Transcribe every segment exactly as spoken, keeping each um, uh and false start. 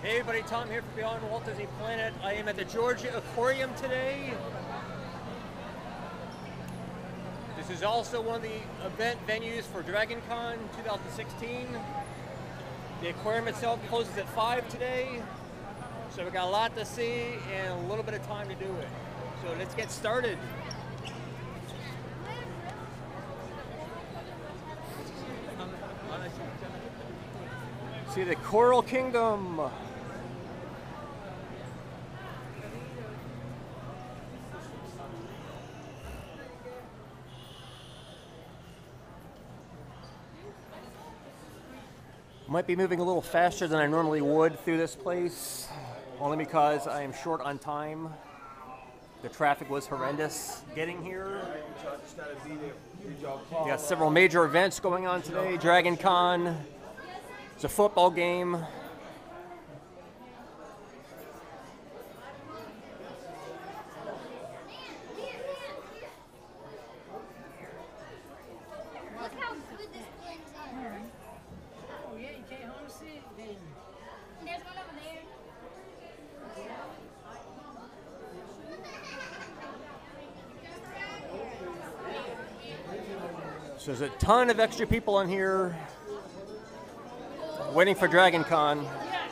Hey everybody, Tom here from Beyond Walt Disney Planet. I am at the Georgia Aquarium today. This is also one of the event venues for DragonCon twenty sixteen. The aquarium itself closes at five today, so we got a lot to see and a little bit of time to do it. So let's get started. See the Coral Kingdom. Might be moving a little faster than I normally would through this place, only because I am short on time. The traffic was horrendous getting here. We got several major events going on today. DragonCon, it's a football game. So there's a ton of extra people in here waiting for DragonCon.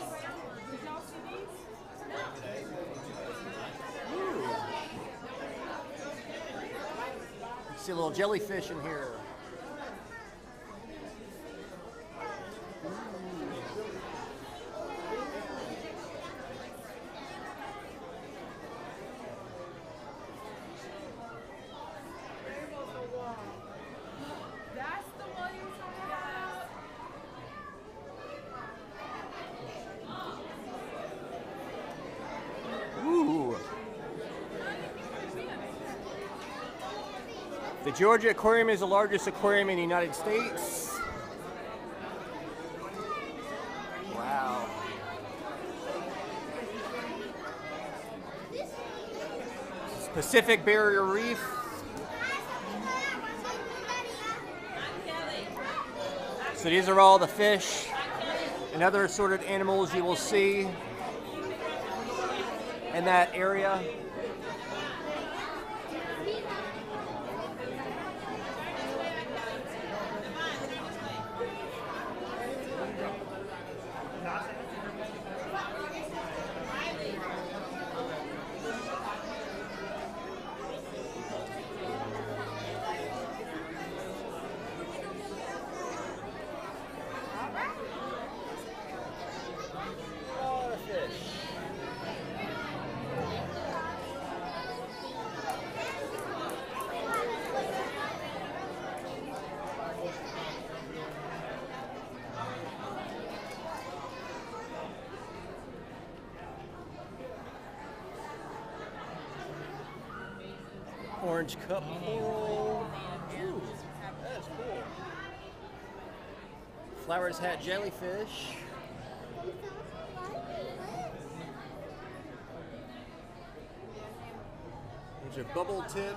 See a little jellyfish in here. The Georgia Aquarium is the largest aquarium in the United States. Wow. Pacific Barrier Reef. So these are all the fish and other assorted animals you will see in that area. Orange cup coral. Ooh, that's cool. Flowers hat jellyfish. There's a bubble tip.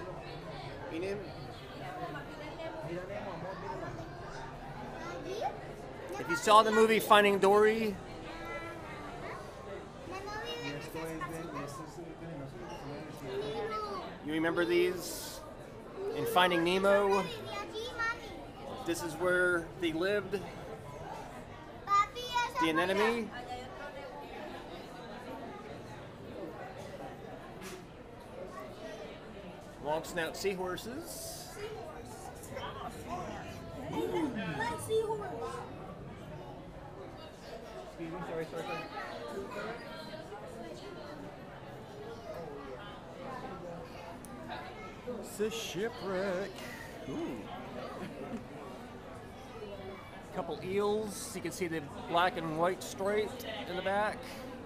If you saw the movie Finding Dory, you remember these? In Finding Nemo, this is where they lived, the anemone. Long snout seahorses. Ooh. Excuse me, sorry, sorry, sorry. It's a shipwreck. Ooh. Couple eels. You can see the black and white stripe in the back.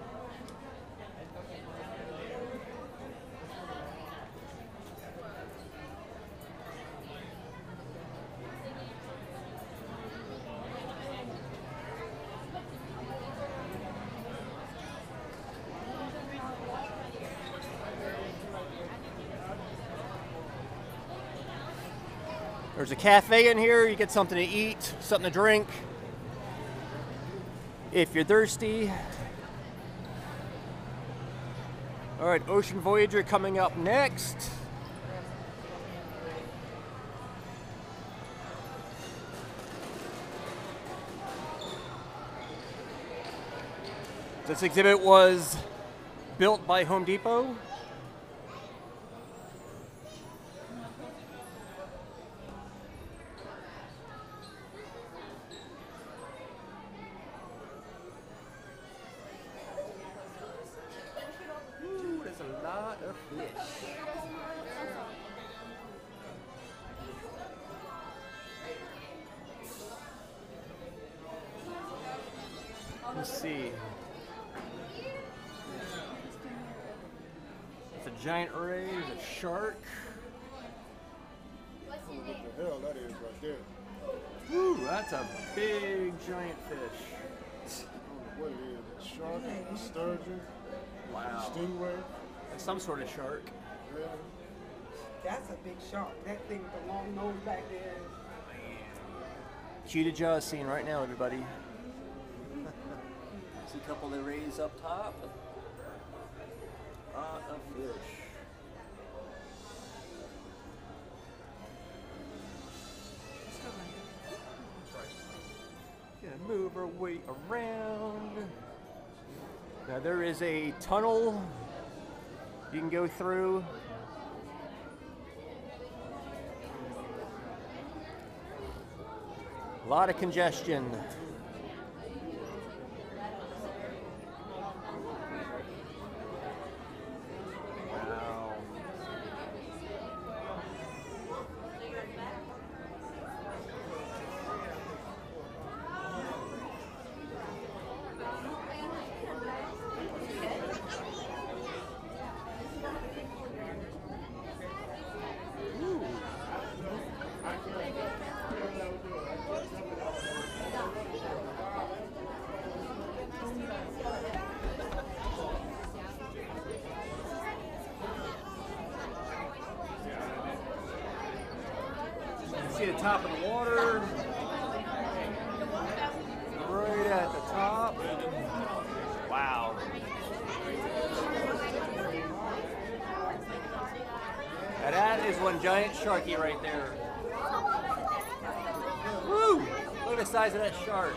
There's a cafe in here. You get something to eat, something to drink. If you're thirsty, All right, Ocean Voyager coming up next. This exhibit was built by Home Depot. Ooh, there's a lot of fish. Let's see. It's a giant ray, there's a shark. What the hell that is right there? Ooh, that's a big giant fish. I don't know what it is. A shark, a sturgeon, Wow. a stingray. It's some sort of shark. Yeah. That's a big shark. That thing with the long nose back there. Cheetah jaws seen right now, everybody. See a couple of the rays up top. Lot of fish. Gonna move our way around. Now there is a tunnel you can go through. A lot of congestion. Wow. See the top of the water, right at the top. Wow. Now that is one giant sharky right there. Woo! Look at the size of that shark.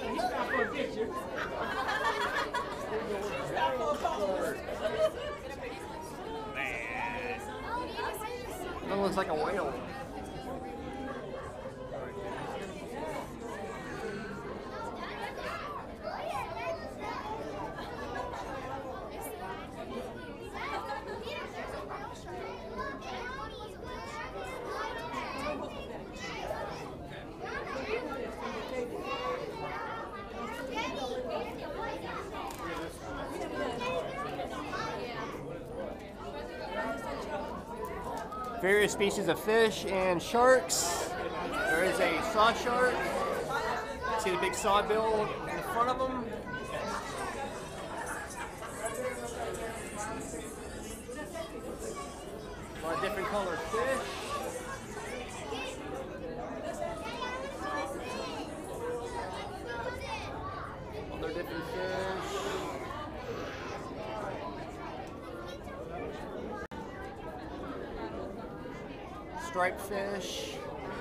Man. That looks like a whale. Various species of fish and sharks. There is a saw shark. See the big saw bill in the front of them? A lot of different colored fish. Other different fish. Striped fish.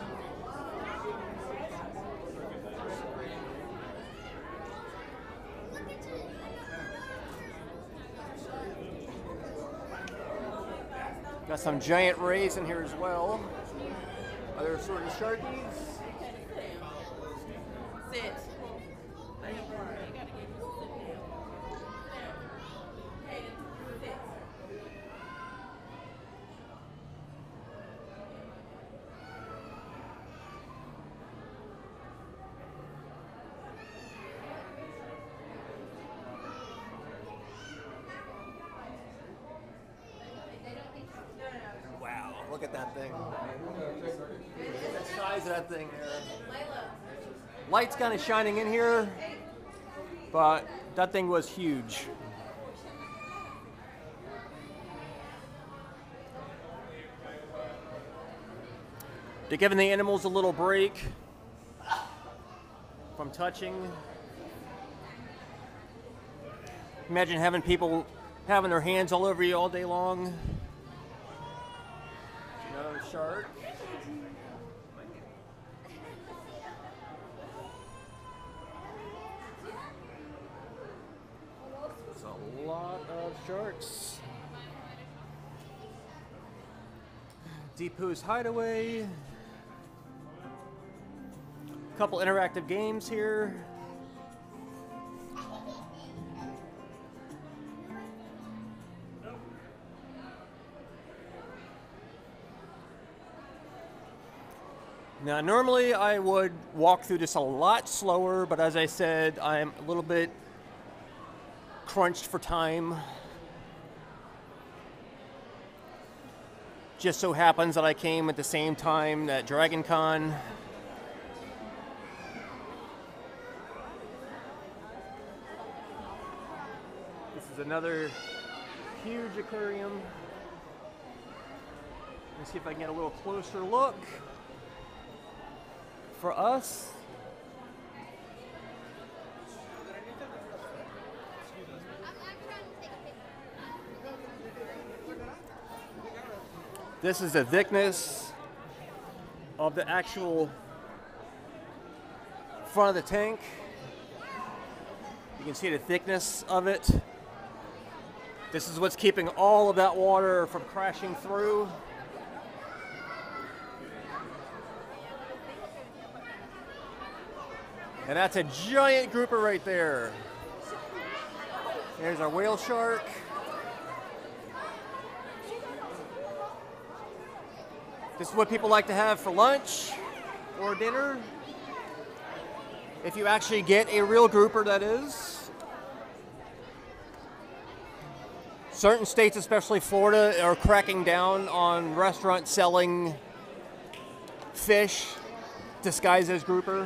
Got some giant rays in here as well. Other sort of sharkies. Sit. Wow, look at that thing. Look at the size of that thing there. Light's kind of shining in here, but that thing was huge. They're giving the animals a little break from touching. Imagine having people having their hands all over you all day long. Another shark. It's a lot of sharks. Deepu's Hideaway. A couple interactive games here. Now, normally I would walk through this a lot slower, but as I said, I'm a little bit crunched for time. Just so happens that I came at the same time that Dragon Con. This is another huge aquarium. Let's see if I can get a little closer look. For us, this is the thickness of the actual front of the tank. You can see the thickness of it. This is what's keeping all of that water from crashing through. And that's a giant grouper right there. There's our whale shark. This is what people like to have for lunch or dinner. If you actually get a real grouper, that is. Certain states, especially Florida, are cracking down on restaurants selling fish disguised as grouper.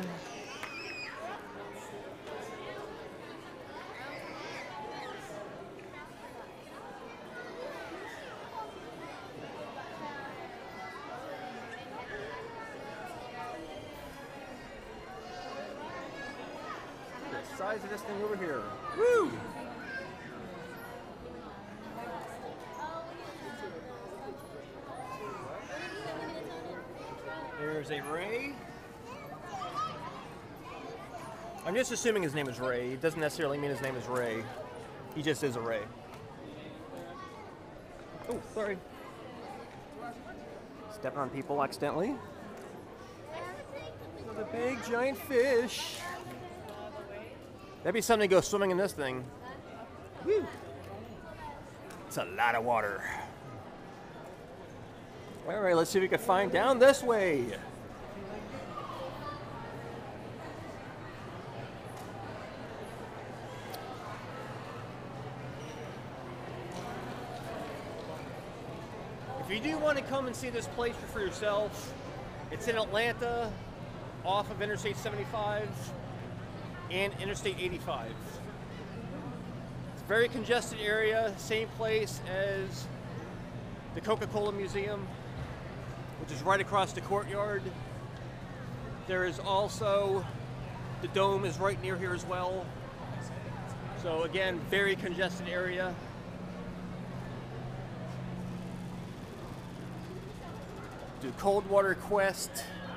Size of this thing over here. Woo! There's a ray. I'm just assuming his name is Ray. It doesn't necessarily mean his name is Ray. He just is a ray. Oh, sorry. Stepping on people accidentally. There's a big giant fish. That'd be something to go swimming in this thing. Woo. It's a lot of water. All right, let's see if we can find down this way. If you do want to come and see this place for yourself, it's in Atlanta, off of Interstate seventy-five. And Interstate eighty-five. It's a very congested area, same place as the Coca-Cola Museum, which is right across the courtyard. There is also, the Dome is right near here as well. So again, very congested area. Do cold water quest.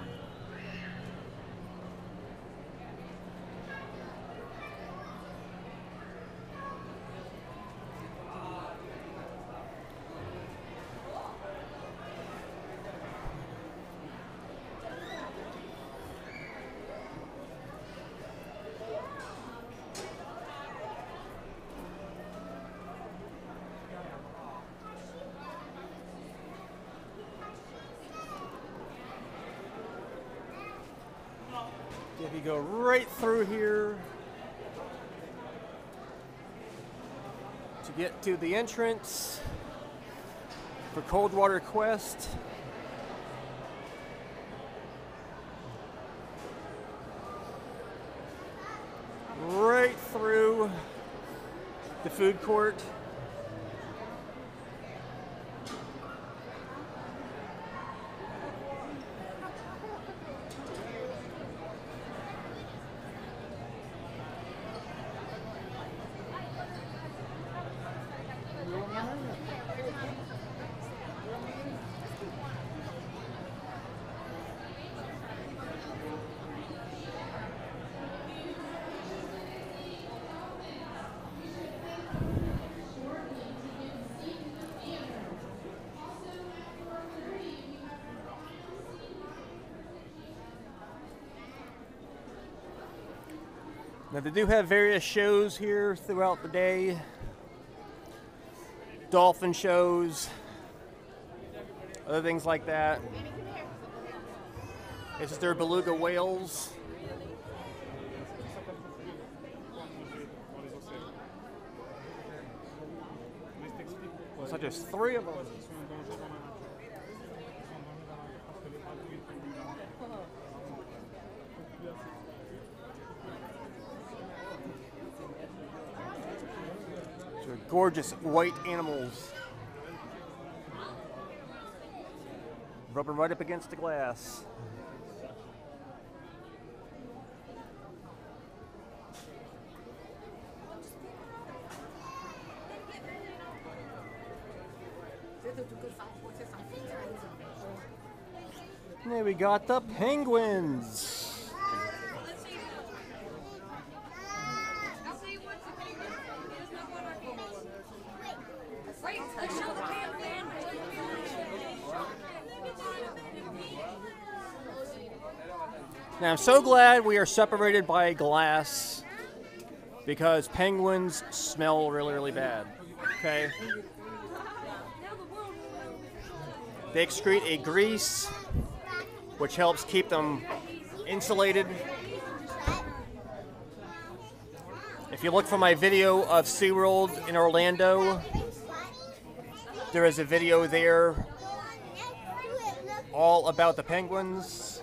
If you go right through here to get to the entrance for Cold Water Quest. Right through the food court. Now they do have various shows here throughout the day. Dolphin shows, other things like that. This is their beluga whales. So just three of them. These are gorgeous white animals. Rubbing right up against the glass. And then we got the penguins. Now I'm so glad we are separated by glass because penguins smell really, really bad. Okay? They excrete a grease which helps keep them insulated. If you look for my video of SeaWorld in Orlando, there is a video there all about the penguins.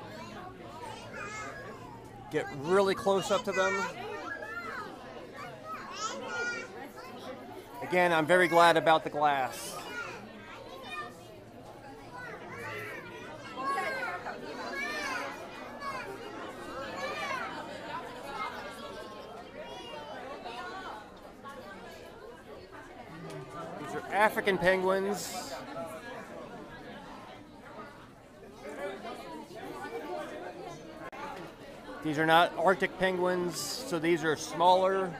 Get really close up to them. Again, I'm very glad about the glass. These are African penguins. These are not Arctic penguins, so these are smaller.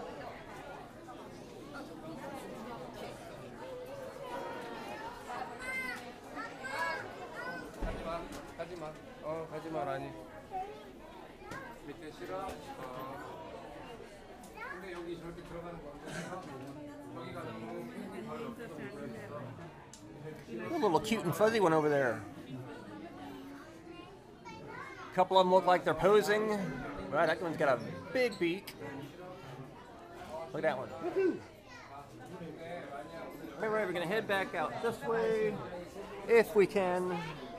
A little cute and fuzzy one over there. A couple of them look like they're posing. Right, that one's got a big beak. Look at that one. All right, we're gonna head back out this way, if we can.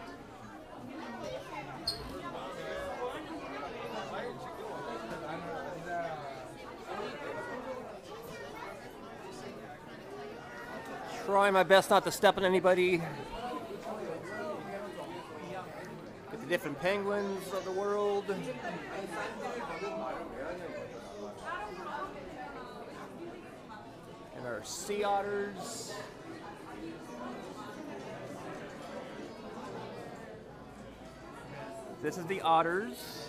Try my best not to step on anybody. Get the different penguins of the world. And our sea otters. This is the otters.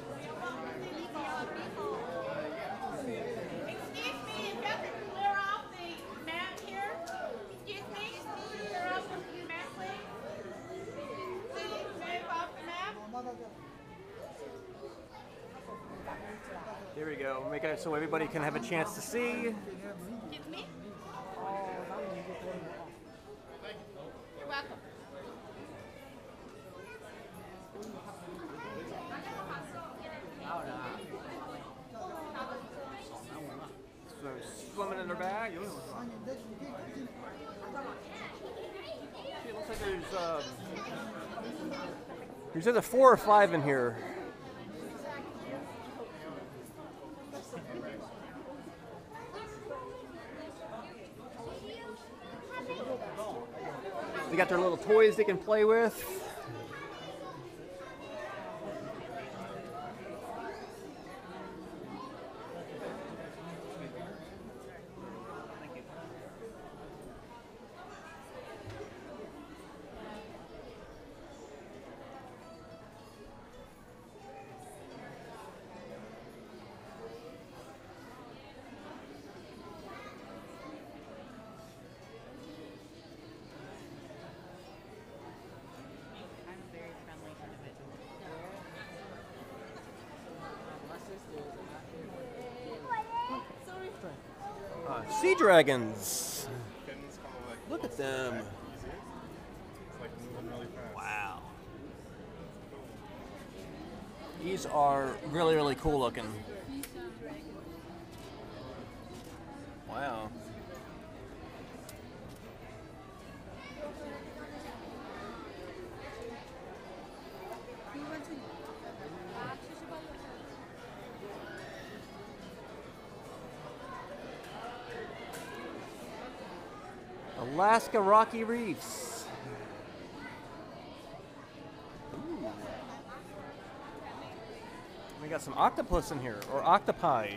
There we go. Make it so everybody can have a chance to see. You're welcome. So swimming in their bag. It looks like there's um, there's either four or five in here. They got their little toys they can play with. Sea dragons. Look at them. Wow. These are really, really cool looking. Wow. Alaska Rocky Reefs. Ooh. We got some octopus in here, or octopi.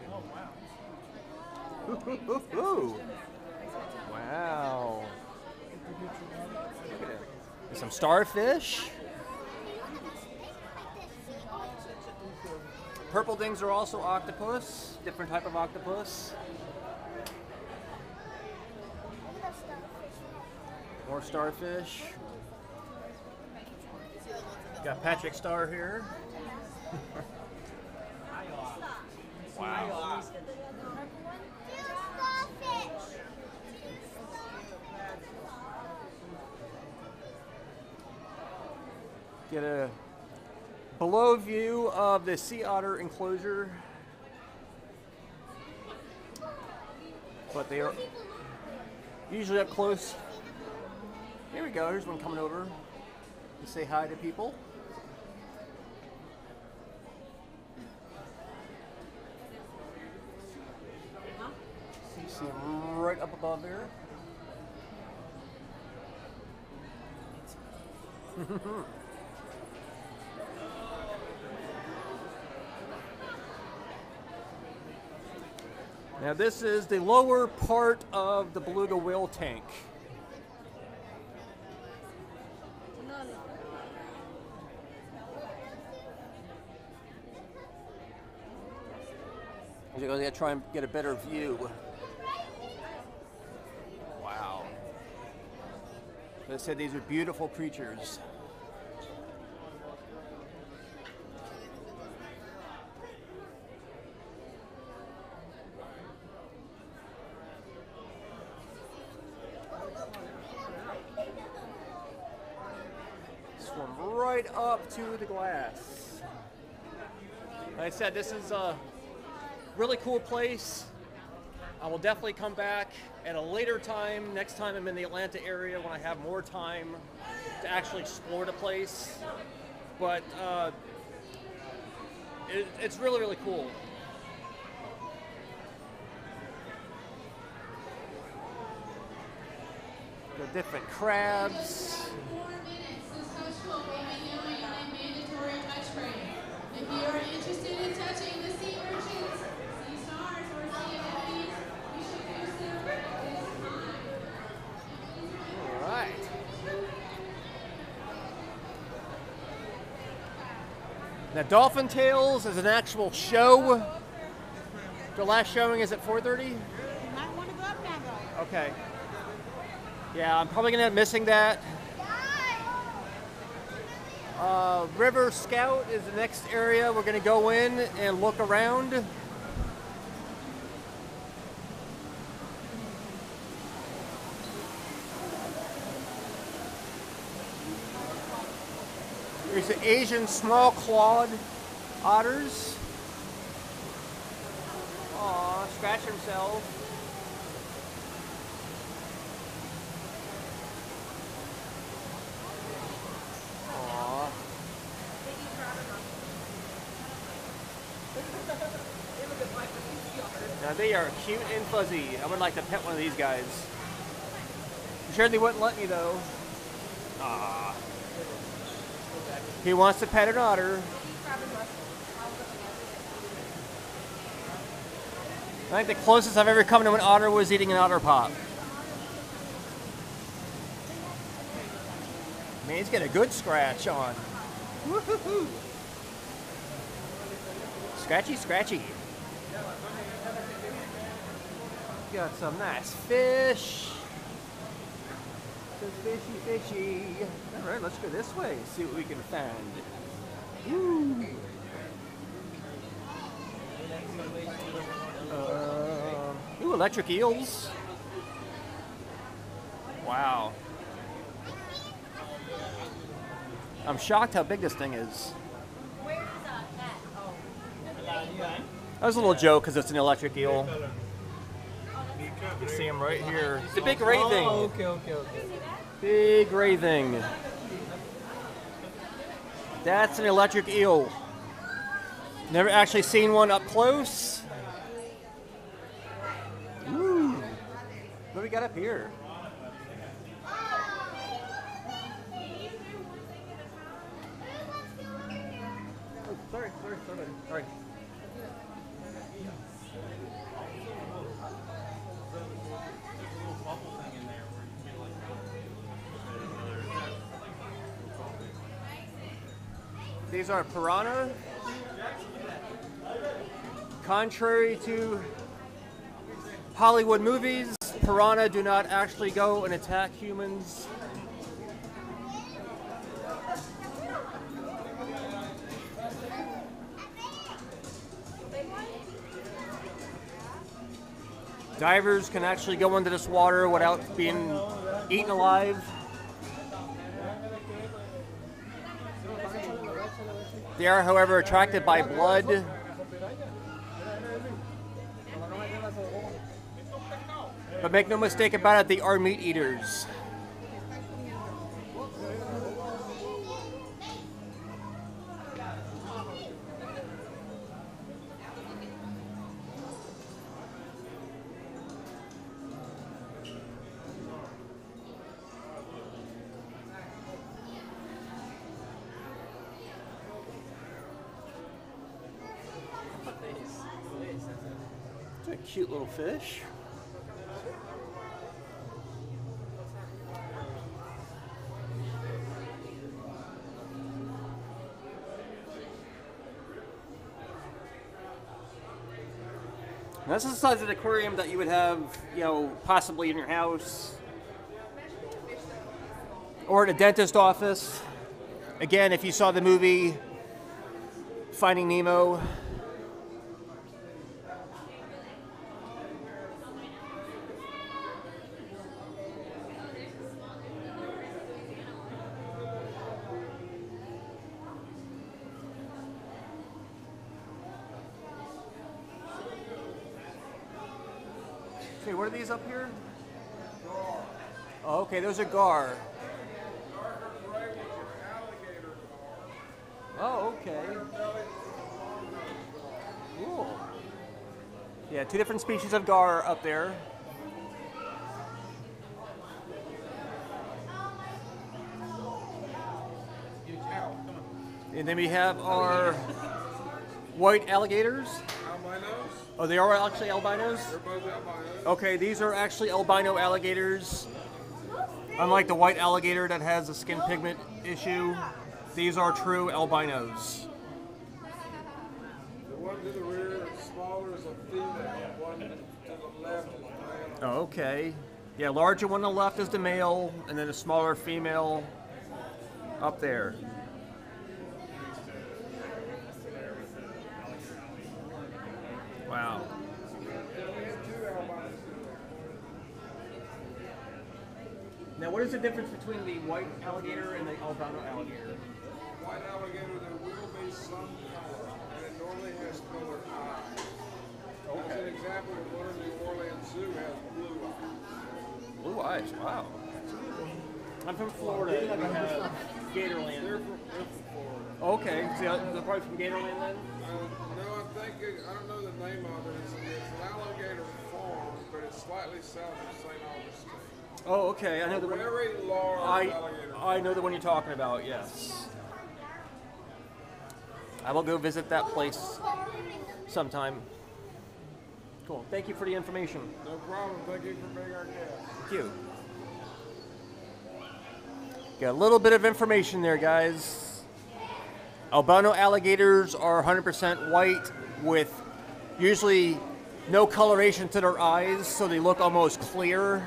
Ooh, ooh, ooh, ooh. Wow. Look at it. There's some starfish. Purple dings are also octopus, different type of octopus. More starfish. Got Patrick Star here. Wow. Get a below view of the sea otter enclosure. But they are usually up close. Here we go, here's one coming over to say hi to people. See him right up above there. Now this is the lower part of the beluga whale tank. I'm going to try and get a better view. Wow. As I said, these are beautiful creatures. Swim right up to the glass. Like I said, this is a really cool place. I will definitely come back at a later time, next time I'm in the Atlanta area when I have more time to actually explore the place. But uh, it, it's really, really cool. The different crabs. If you are interested in touching the sea urchins, sea stars, or sea anemones, you should do so at this time. All right. Now, Dolphin Tales is an actual show. The last showing is at four thirty? You might want to go up now, though. Okay. Yeah, I'm probably going to end up missing that. Uh, River Scout is the next area we're going to go in and look around. There's the Asian small clawed otters. Aw, scratch himself. Now they are cute and fuzzy. I would like to pet one of these guys. I'm sure they wouldn't let me though. Ah. He wants to pet an otter. I think the closest I've ever come to an otter was eating an otter pop. Man, he's got a good scratch on. Woohoo! Scratchy, scratchy. Got some nice fish. Some fishy, fishy. All right, let's go this way. See what we can find. Woo. Um, Ooh, electric eels. Wow. I'm shocked how big this thing is. That was a little joke because it's an electric eel. You can see him right here. It's a big gray thing. Oh, okay, okay, okay. Big gray thing. That's an electric eel. Never actually seen one up close. Ooh. What do we got up here? Oh, sorry, sorry, sorry, sorry. These are piranha. Contrary to Hollywood movies, piranha do not actually go and attack humans. Divers can actually go into this water without being eaten alive. They are, however, attracted by blood. But make no mistake about it, they are meat eaters. It's a cute little fish. And this is the size of the aquarium that you would have, you know, possibly in your house or at a dentist office. Again, if you saw the movie Finding Nemo. Okay, what are these up here? Oh, okay, those are gar. Oh, okay. Cool. Yeah, two different species of gar up there. And then we have our white alligators. Albinos? Oh, they are actually albinos? They're both albinos. Okay, these are actually albino alligators. Unlike the white alligator that has a skin pigment issue, these are true albinos. The one to the rear is smaller is a female. One to the left is a male. Oh, okay. Yeah, larger one on the left is the male, and then a smaller female up there. Wow. Now, what is the difference between the white alligator and the albino alligator? White alligator, there will be some color, and it normally has colored eyes. Okay. As an example, one in the Orleans Zoo has blue eyes. Blue eyes, wow. I'm from Florida. We have Gatorland. They're from, they're from Florida. Okay, so they're probably from Gatorland then? Uh, no, I think, it, I don't know the name of it. It's, it's an alligator farm, but it's slightly south of Saint Augustine. Oh, okay. I know the one. Very large I alligator. I know the one you're talking about. Yes. I will go visit that place sometime. Cool. Thank you for the information. No problem. Thank you for being our guest. Thank you. Got a little bit of information there, guys. Albino alligators are one hundred percent white with usually no coloration to their eyes, so they look almost clear.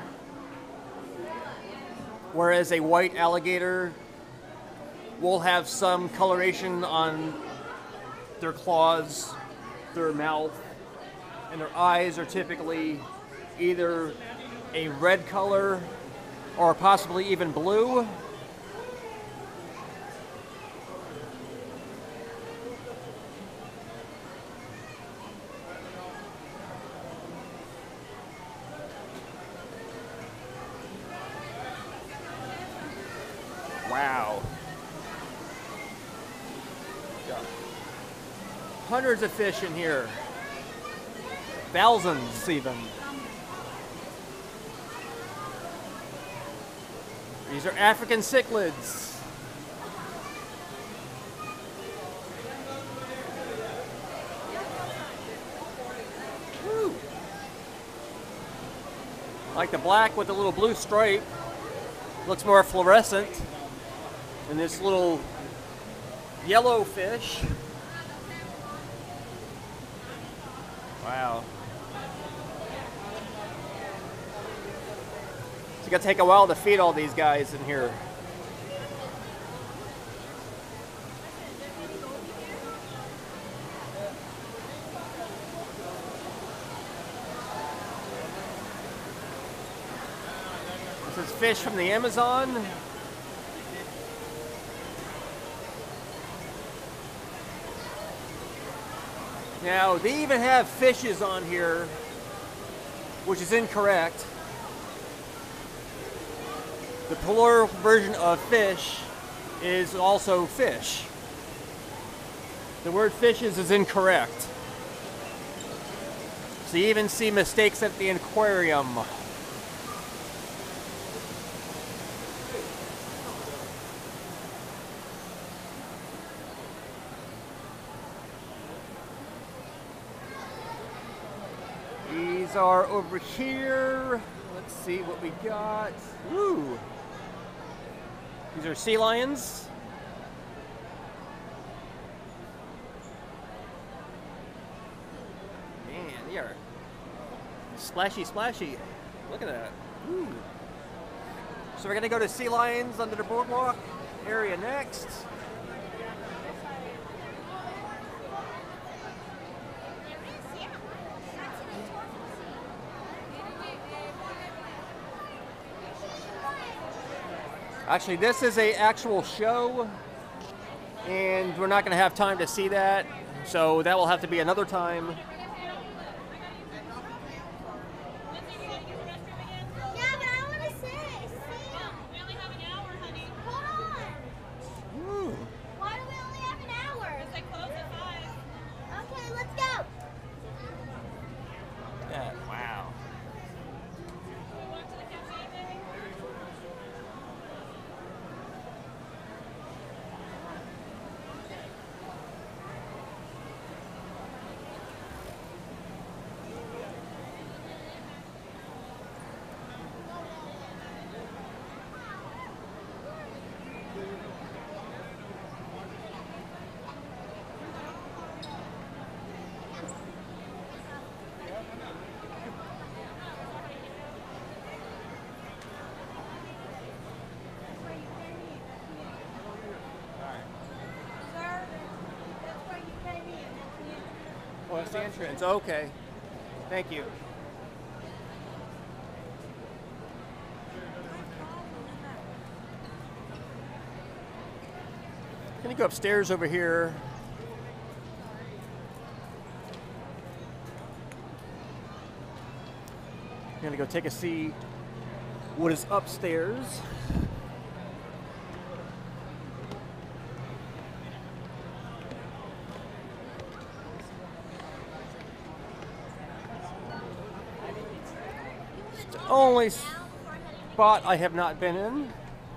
Whereas a white alligator will have some coloration on their claws, their mouth, and their eyes are typically either a red color or possibly even blue. Wow. Got hundreds of fish in here. Thousands even. These are African cichlids. Woo. Like the black with the little blue stripe. Looks more fluorescent. And this little yellow fish. Wow. It's gonna take a while to feed all these guys in here. This is fish from the Amazon. Now, they even have fishes on here, which is incorrect. The plural version of fish is also fish. The word fishes is incorrect. So you even see mistakes at the aquarium. These are over here. Let's see what we got. Ooh. These are sea lions. Man, they are splashy, splashy. Look at that. Ooh. So we're gonna go to sea lions under the boardwalk area next. Actually, this is a actual show, and we're not going to have time to see that, so that will have to be another time. Yeah, but I want to sit. We only have an hour, honey. Hold on. Ooh. Why do we only have an hour? Because they close at five. Okay, let's go. Yeah, wow. Oh, that's the entrance. Okay. Thank you. Can you go upstairs over here? I'm gonna go take a see what is upstairs. It's the only spot I have not been in.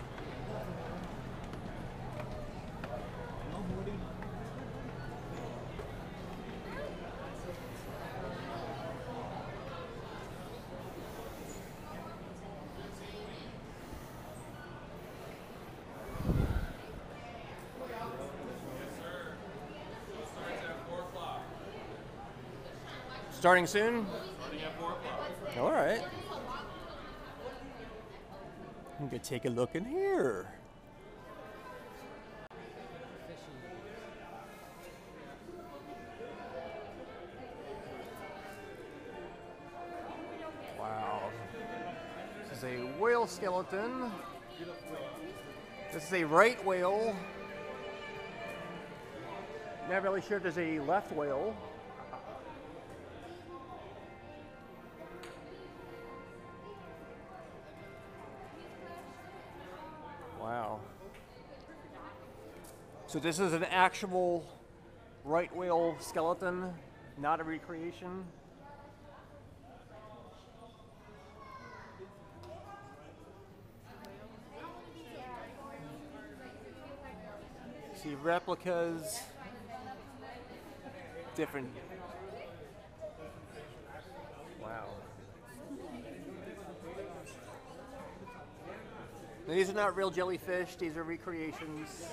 Starting soon? Starting at four o'clock. All right. I'm gonna take a look in here. Wow. is a whale skeleton. This is a right whale. Not really sure if there's a left whale. Wow. So this is an actual right whale skeleton, not a recreation. See replicas, different. Wow. Now, these are not real jellyfish, these are recreations.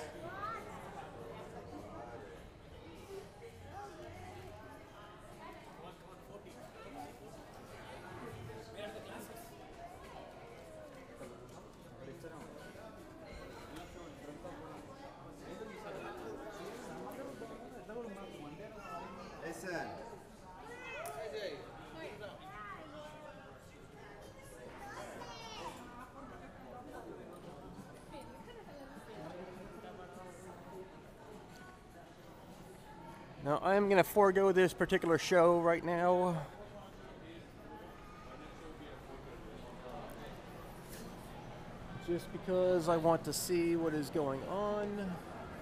Listen. Now I'm going to forego this particular show right now. Just because I want to see what is going on.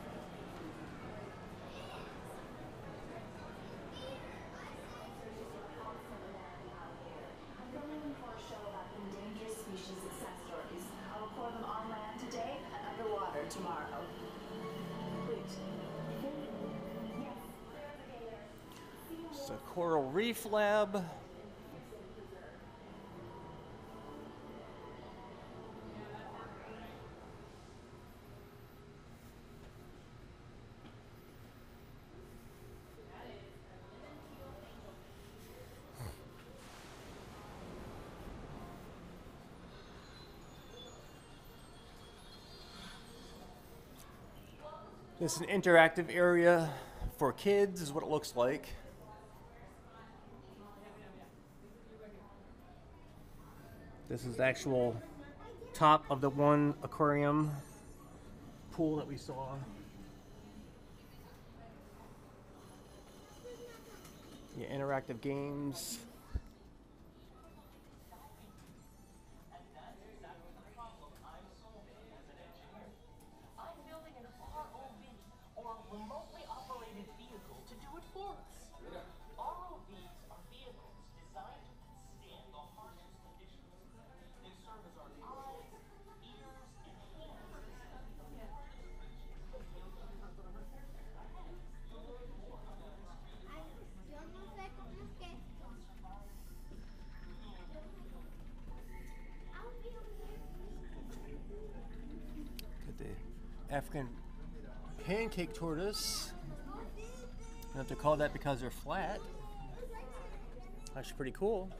It's a coral reef lab. This is an interactive area for kids, is what it looks like. This is the actual top of the one aquarium pool that we saw. Yeah, interactive games. remotely operated vehicle to do it for us. R O Vs are vehicles designed to withstand the harshest conditions. They serve as our eyes, ears, and hands. Yo no sé cómo es que esto. Got the African pancake tortoise. I have to call that because they're flat. Actually pretty cool.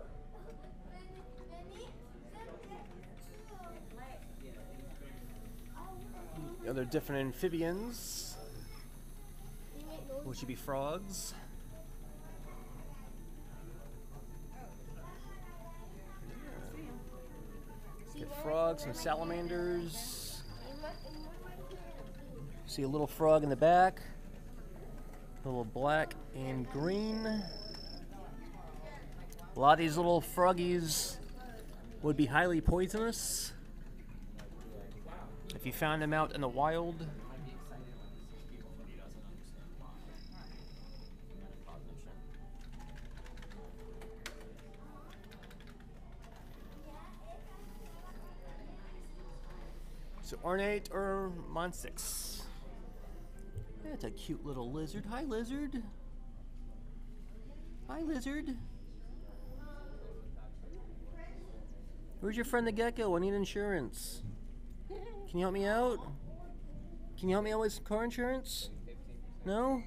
The other different amphibians, which would be frogs. Get frogs and salamanders. See a little frog in the back, a little black and green. A lot of these little froggies would be highly poisonous if you found them out in the wild. So ornate or Monsix. That's a cute little lizard. Hi, lizard. Hi, lizard. Where's your friend the gecko? I need insurance. Can you help me out? Can you help me out with car insurance? No?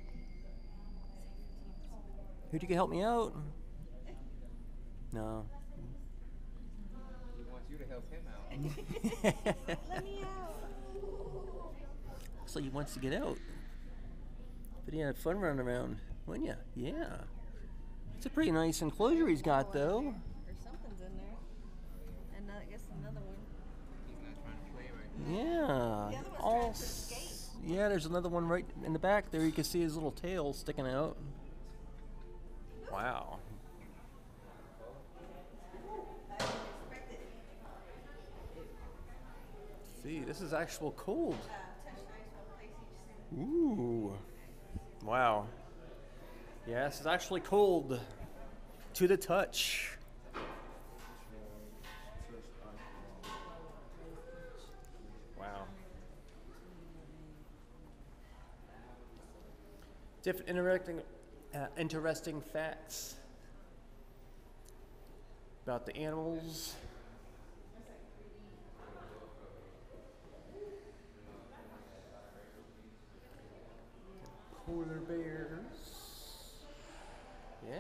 Who'd you can help me out? No. He wants you to help him out. Let me out. Looks like he wants to get out. But he had fun running around, wouldn't ya? Yeah. It's a pretty nice enclosure he's got, though. Or something's in there. I guess another one. He's not trying to play right The now. other Yeah. one's All trying to s- escape. yeah, there's another one right in the back there. You can see his little tail sticking out. Wow. I didn't expect it. See, this is actual cold. Uh, touch nice one place each center. Ooh. Wow. Yeah, this is actually cold to the touch. Wow. Different interesting, uh, interesting facts about the animals. Polar bears. Yeah.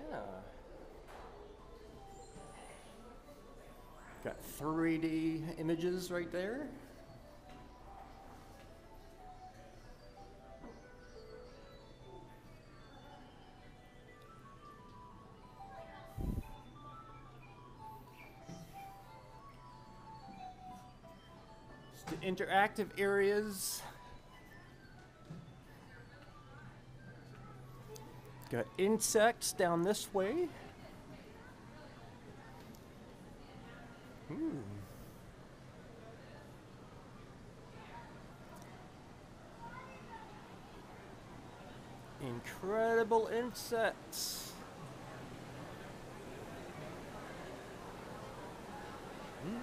Got three D images right there. Just the interactive areas. Got insects down this way. Hmm. Incredible insects. Hmm.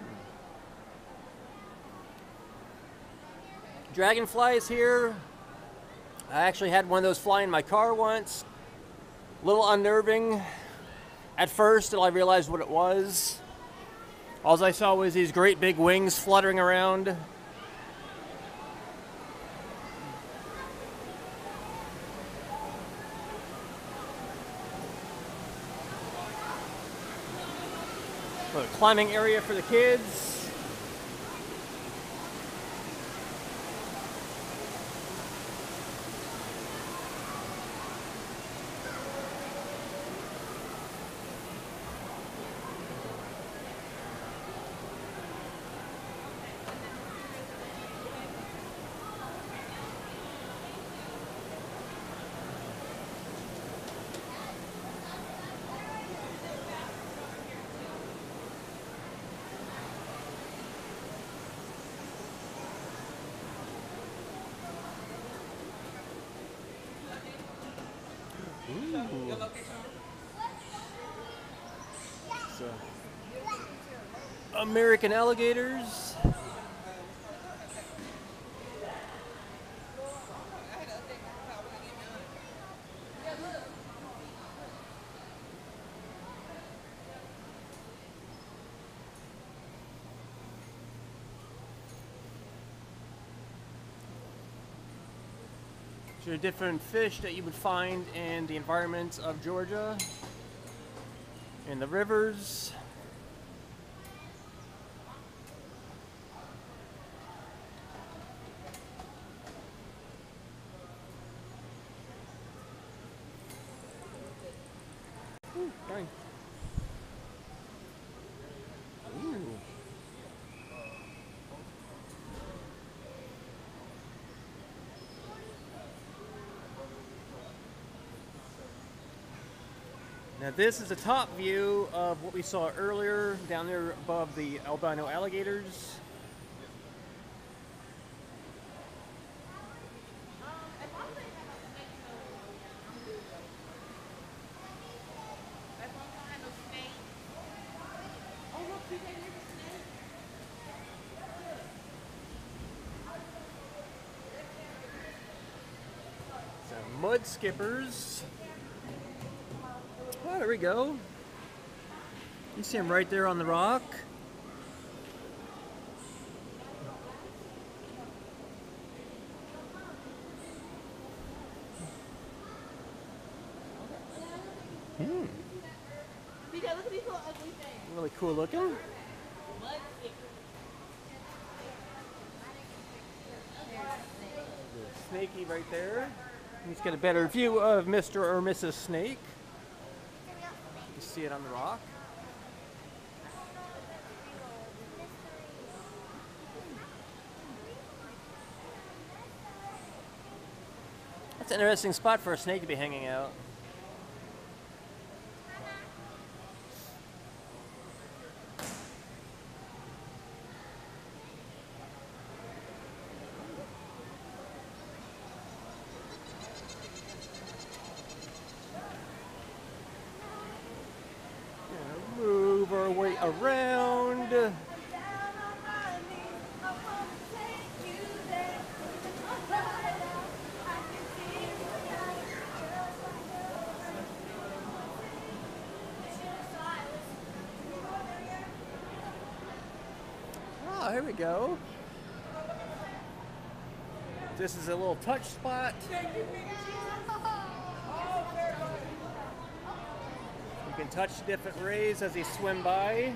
Dragonflies here. I actually had one of those fly in my car once. A little unnerving at first until I realized what it was. All I saw was these great big wings fluttering around. A climbing area for the kids. Ooh. So, American alligators. So different fish that you would find in the environments of Georgia, in the rivers. Ooh, fine. Ooh. Now this is a top view of what we saw earlier down there above the albino alligators. Some mud skippers. Oh, there we go. You see him right there on the rock. Hmm. Look at these little ugly things. Really cool looking. Snakey right there. He's got a better view of Mister or Missus Snake. You see it on the rock. It's an interesting spot for a snake to be hanging out. Move our way around. Oh, here we go. This is a little touch spot. You can touch different rays as they swim by.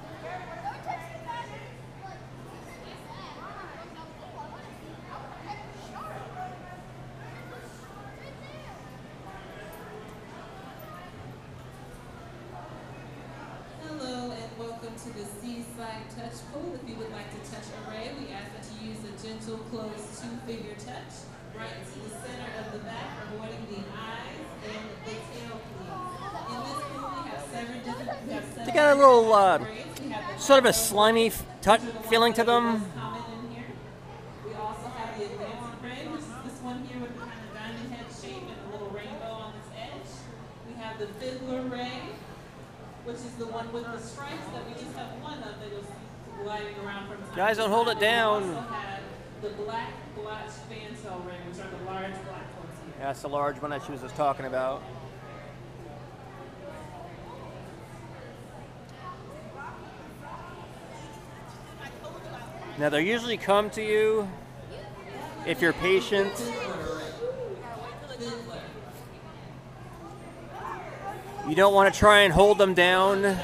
Hello and welcome to the Seaside Touch Pool. If you would like to touch a ray, we ask that you use a gentle closed two-finger touch right to the center of the back, avoiding the eyes and the tail, please. In this pool, we have seven different. We have seven They got a little, uh, rays. We have the sort of a slimy f- touch feeling to them. common in here. We also have the advanced ray, which is this one here with kind of diamond head shape and a little rainbow on its edge. We have the fiddler ray, which is the one with the stripes that we just have one of that you'll see gliding around from time Guys, to don't hold time. it down. We also have the black blotch fantail ray, which are the large black ones here. Yeah, that's the large one that she was just talking about. Now, they usually come to you if you're patient. You don't want to try and hold them down.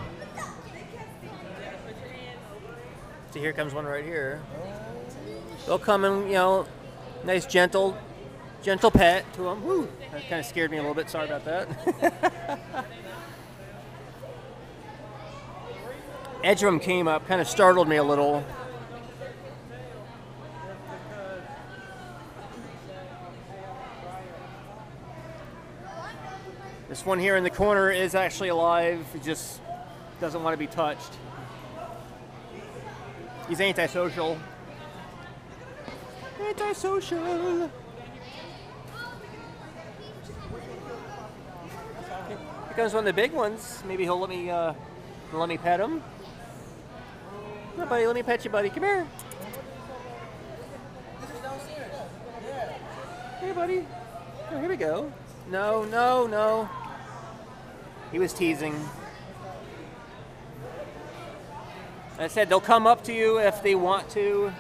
So here comes one right here. They'll come and, you know, nice gentle, gentle pet to them. Woo, that kind of scared me a little bit. Sorry about that. Edge of them came up, kind of startled me a little. This one here in the corner is actually alive. It just doesn't want to be touched. He's antisocial. Antisocial. Here comes one of the big ones. Maybe he'll let me uh, let me pet him. Come on, buddy. Let me pet you, buddy. Come here. Here, buddy. Oh, here we go. No, no, no. He was teasing. I said they'll come up to you if they want to.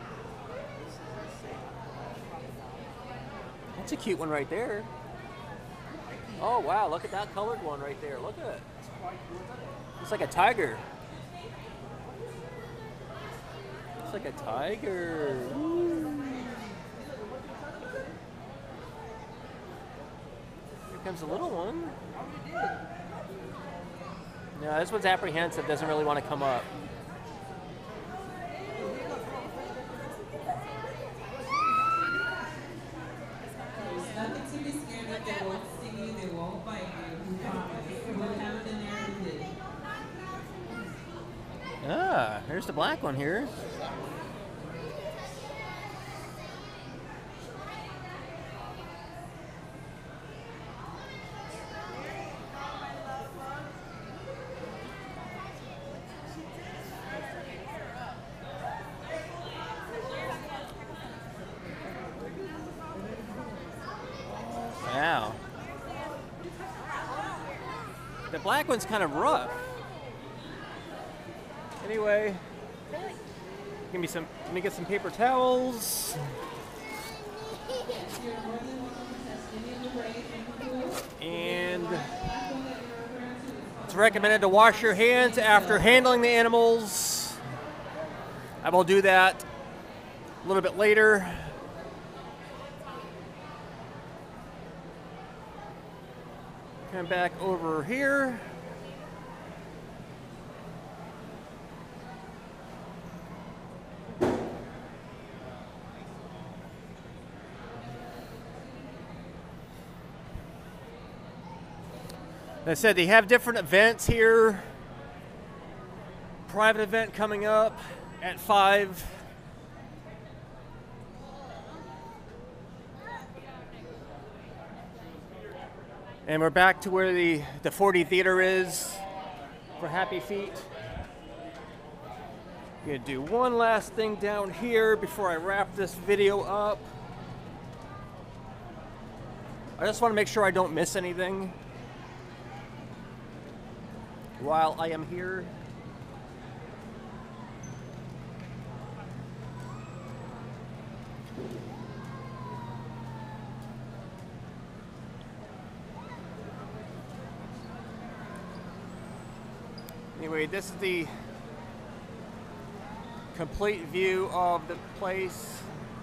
That's a cute one right there. Oh wow, look at that colored one right there. Look at it. It's like a tiger. It's like a tiger. Ooh. Here comes a little one. No, this one's apprehensive, doesn't really want to come up. There's nothing to be scared of. They won't sting you, they won't bite you. We promise. We haven't been there and we did. Ah, here's the black one here. Wow. The black one's kind of rough. Anyway, give me some. Let me get some paper towels. And it's recommended to wash your hands after handling the animals. I will do that a little bit later. Come back over here. I said they have different events here. Private event coming up at five. And we're back to where the, the forty theater is for Happy Feet. I'm gonna do one last thing down here before I wrap this video up. I just want to make sure I don't miss anything while I am here. Anyway, this is the complete view of the place.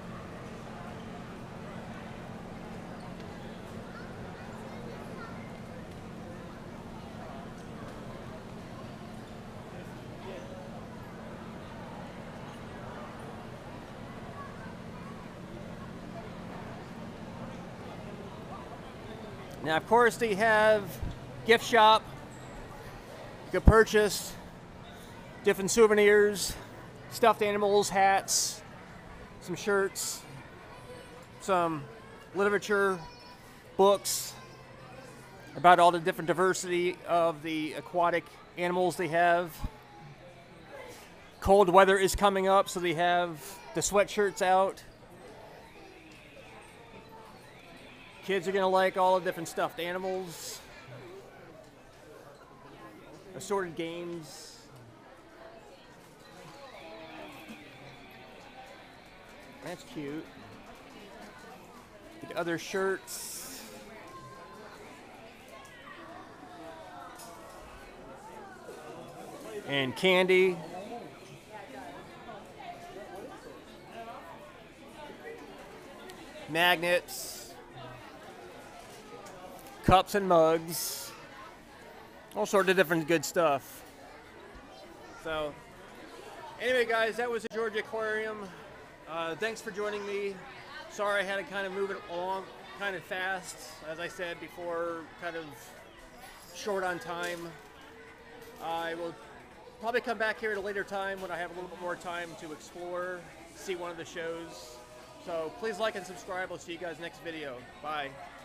Now, of course, they have gift shop. You can purchase different souvenirs, stuffed animals, hats, some shirts, some literature, books about all the different diversity of the aquatic animals they have. Cold weather is coming up, so they have the sweatshirts out. Kids are gonna like all the different stuffed animals, assorted games. That's cute. Get other shirts. And candy. Magnets. Cups and mugs. All sorts of different good stuff. So, anyway, guys, that was the Georgia Aquarium. Uh, thanks for joining me. Sorry I had to kind of move it along kind of fast. As I said before, kind of short on time. I will probably come back here at a later time when I have a little bit more time to explore, see one of the shows. So please like and subscribe. I'll see you guys next video. Bye.